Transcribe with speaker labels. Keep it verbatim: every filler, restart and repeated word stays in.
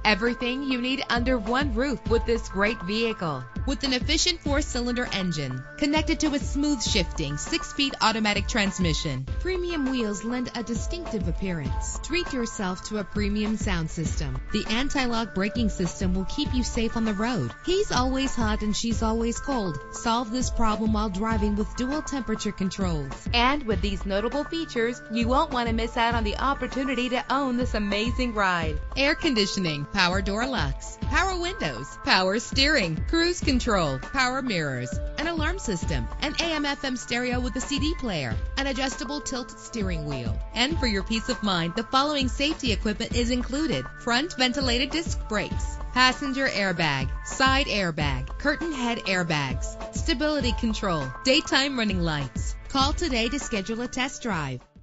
Speaker 1: Everything you need under one roof with this great vehicle. With an efficient four-cylinder engine connected to a smooth shifting six-speed automatic transmission, premium wheels lend a distinctive appearance. Treat yourself to a premium sound system. The anti-lock braking system will keep you safe on the road. He's always hot and she's always cold. Solve this problem while driving with dual temperature controls. And with these notable features, you won't want to miss out on the opportunity to own this amazing ride. Air conditioning, power door locks, power windows, power steering, cruise control, power mirrors, an alarm system, an A M F M stereo with a C D player, an adjustable tilt steering wheel. And for your peace of mind, the following safety equipment is included: front ventilated disc brakes, passenger airbag, side airbag, curtain head airbags, stability control, daytime running lights. Call today to schedule a test drive.